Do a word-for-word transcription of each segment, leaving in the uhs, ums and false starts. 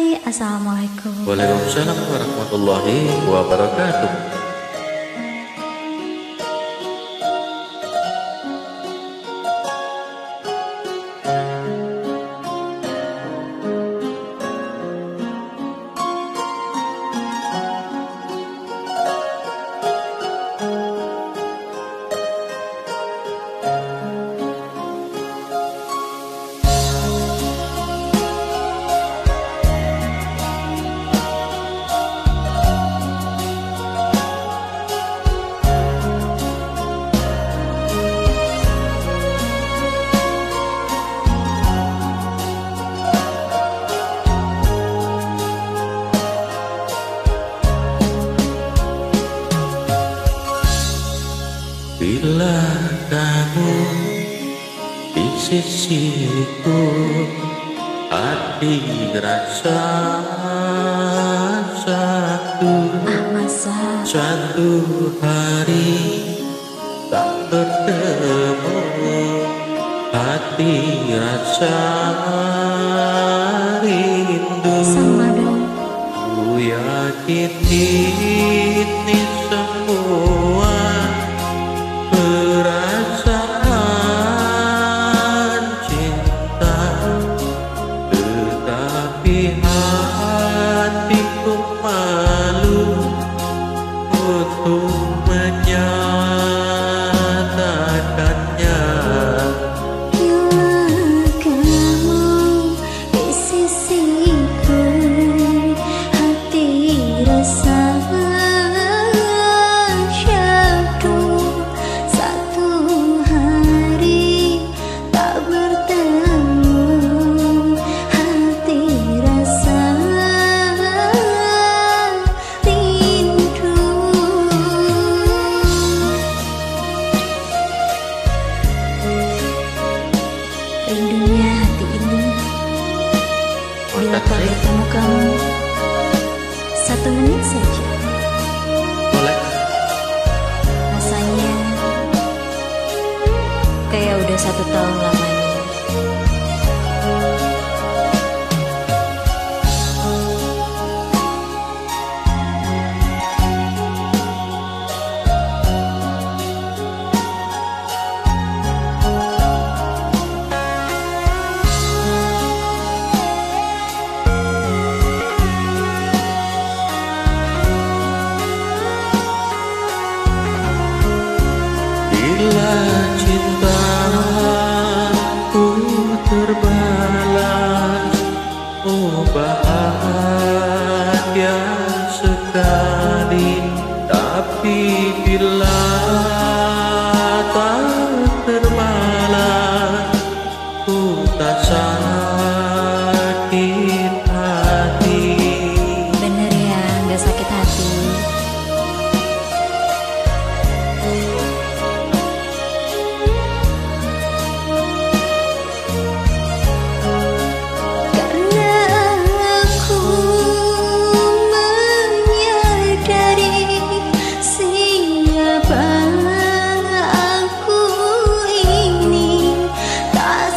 Hai, Assalamualaikum. Waalaikumsalam warahmatullahi wabarakatuh. Bila kamu di sisiku, hati rasa satu. Ah, masa Satu hari tak bertemu, hati rasa rindu. sama dong. Ku yakin ini semua perasaan cinta, tetapi hatiku malu untuk menyatakannya. Bila kamu di sisiku, hati rasa syadu. Satu hari tak bertemu, hati rasa rindu. Rindunya hati ini bila tak bertemu kamu satu menit saja. Boleh? Rasanya kayak udah satu tahun lamanya. Bila cintaku terbalas, oh bahagia sekali. Tapi bila tak terbalas, ku tak sakit hati. Bener ya, gak sakit hati. Karena aku menyadari siapa aku ini, tak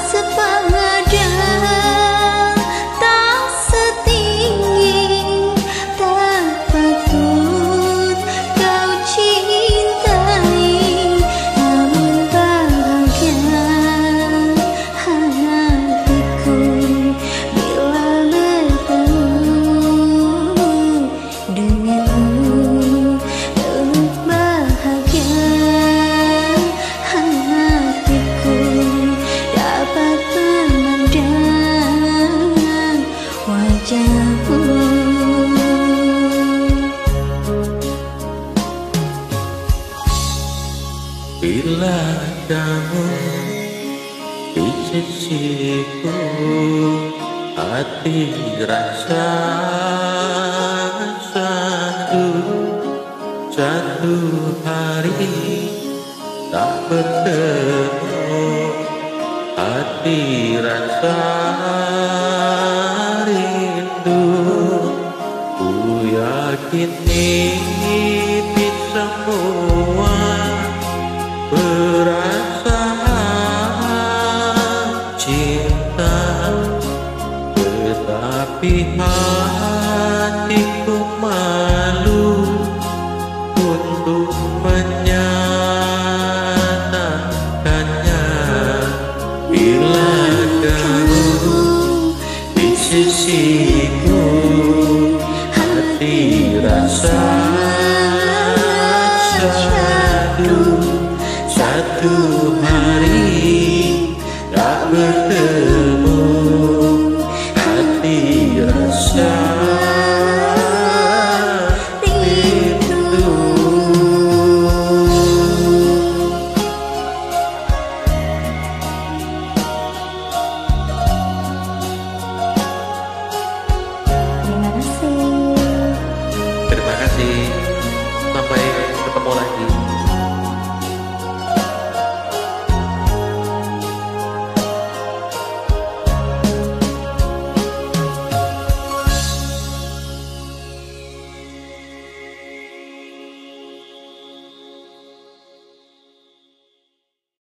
sepadan, tak setinggi, tak patut kau cintai. Namun bahagia hatiku bila bertemu denganmu. Turut bahagia hatiku dapat memandang wajahmu. Bila kamu di sisiku, hati rasa satu. Satu hari tak bertemu, hati rasa rindu. Ku yakin ini semua perasaan cinta, tetapi hati hatiku malu untuk menyatakannya. Bila kamu di sisiku, hati rasa syahdu. Satu hari tak bertemu